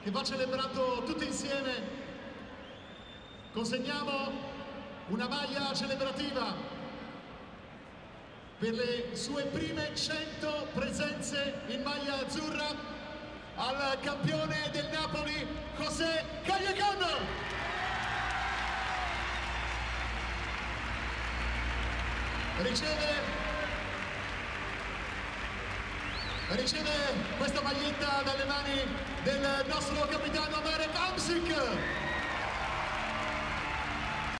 che va celebrato tutti insieme. Consegniamo una maglia celebrativa per le sue prime 100 presenze in maglia azzurra al campione del Napoli, José Callejon. Riceve questa maglietta dalle mani del nostro capitano Marek Hamsik.